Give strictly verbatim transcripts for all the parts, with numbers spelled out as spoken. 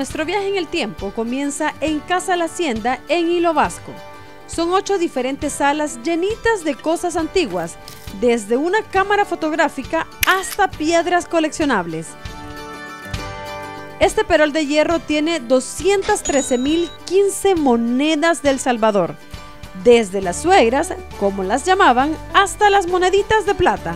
Nuestro viaje en el tiempo comienza en Casa La Hacienda en Hilo Vasco. Son ocho diferentes salas llenitas de cosas antiguas, desde una cámara fotográfica hasta piedras coleccionables. Este perol de hierro tiene doscientas trece mil quince monedas de El Salvador, desde las suegras, como las llamaban, hasta las moneditas de plata.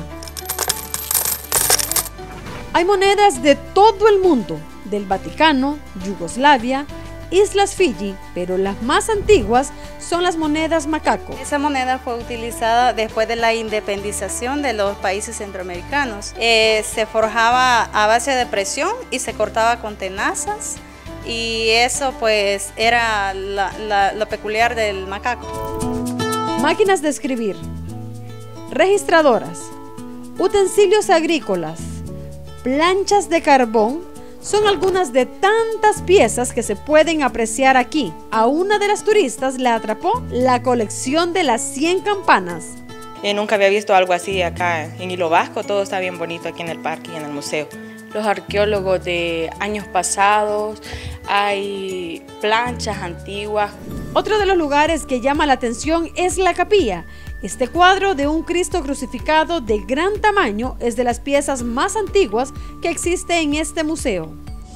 Hay monedas de todo el mundo, del Vaticano, Yugoslavia, Islas Fiji, pero las más antiguas son las monedas macaco. Esa moneda fue utilizada después de la independización de los países centroamericanos. Eh, se forjaba a base de presión y se cortaba con tenazas, y eso pues era la, la, lo peculiar del macaco. Máquinas de escribir, registradoras, utensilios agrícolas, planchas de carbón, son algunas de tantas piezas que se pueden apreciar aquí. A una de las turistas le atrapó la colección de las cien campanas. Eh, nunca había visto algo así acá en Hilo Vasco. Todo está bien bonito aquí en el parque y en el museo. Los arqueólogos de años pasados, hay planchas antiguas. Otro de los lugares que llama la atención es la capilla. Este cuadro de un Cristo crucificado de gran tamaño es de las piezas más antiguas que existe en este museo.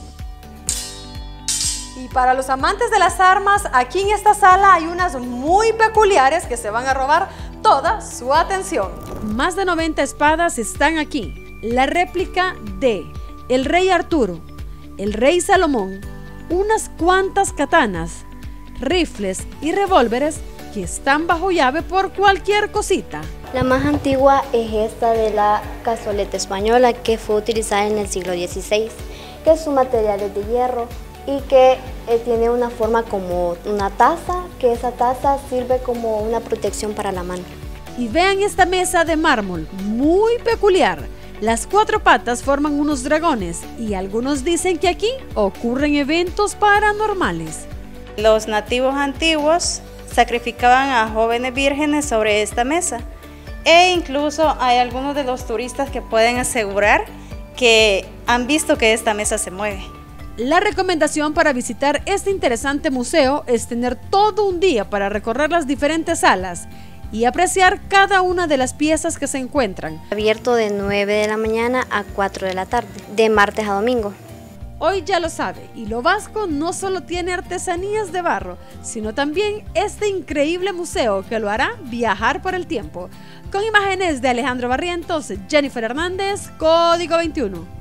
Y para los amantes de las armas, aquí en esta sala hay unas muy peculiares que se van a robar toda su atención. Más de noventa espadas están aquí. La réplica de el rey Arturo, el rey Salomón, unas cuantas katanas, rifles y revólveres que están bajo llave por cualquier cosita. La más antigua es esta de la cazoleta española, que fue utilizada en el siglo dieciséis, que su material es de hierro y que eh, tiene una forma como una taza, que esa taza sirve como una protección para la mano. Y vean esta mesa de mármol, muy peculiar. Las cuatro patas forman unos dragones y algunos dicen que aquí ocurren eventos paranormales. Los nativos antiguos sacrificaban a jóvenes vírgenes sobre esta mesa, e incluso hay algunos de los turistas que pueden asegurar que han visto que esta mesa se mueve. La recomendación para visitar este interesante museo es tener todo un día para recorrer las diferentes salas y apreciar cada una de las piezas que se encuentran. Abierto de nueve de la mañana a cuatro de la tarde, de martes a domingo. Hoy ya lo sabe, Hilo Vasco no solo tiene artesanías de barro, sino también este increíble museo que lo hará viajar por el tiempo. Con imágenes de Alejandro Barrientos, Jennifer Hernández, Código veintiuno.